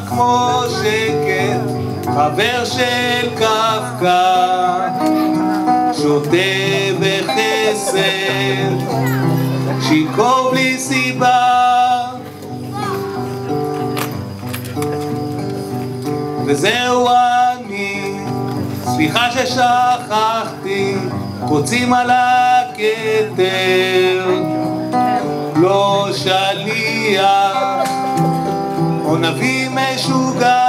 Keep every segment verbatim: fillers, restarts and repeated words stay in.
כמו שקט, חבר של קפקא, שותה בחסד, שיכור בלי סיבה. וזהו אני, סליחה ששכחתי, קוצים על הכתר, לא שליח או נביא משוגע.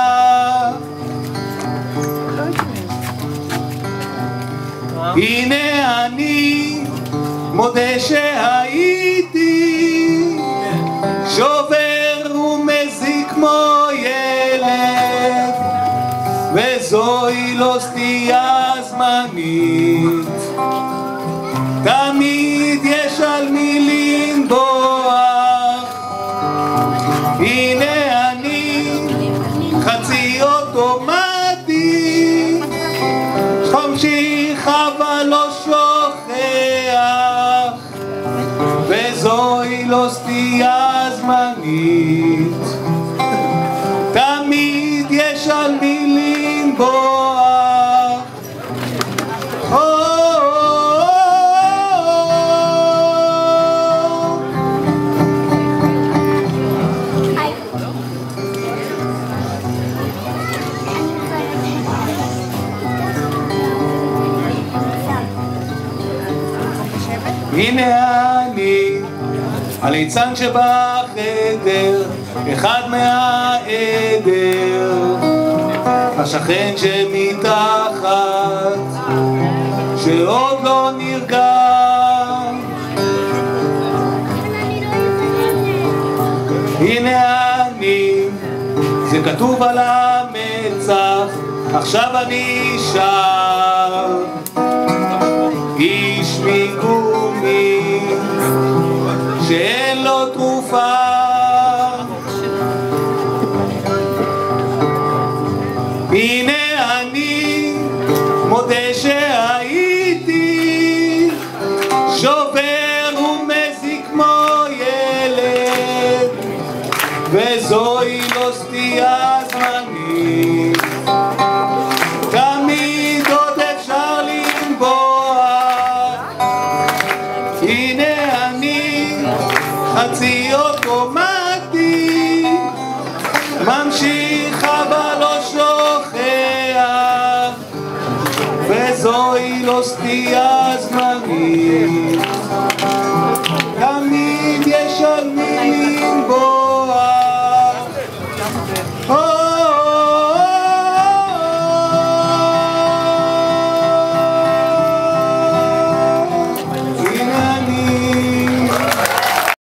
הנה אני מודה שהייתי שובר ומזיק כמו ילד, וזוהי לא סטייה זמנית, תמיד יש על מי לנבוח. הנה אני חצי אוטומטי, ממשיך אבל לא שוכח, וזוהי לא סטייה זמנית, תמיד יש על מי לנבוח. הנה אני, הליצן שבחדר, אחד מהעדר, השכן שמתחת, שעוד לא נרגע. הנה אני, זה כתוב על המצח, עכשיו אני שר, איש מגומי שאין לו תרופה. הנה אני מודה שהייתי שובר ומזיק כמו ילד, וזוהי לא סטייה זמנית, תמיד עוד אפשר לנבוח. הנה אני חצי אוטומטי, ממשיך אבל לא שוכח, וזוהי לא סטייה זמנית, תמיד יש על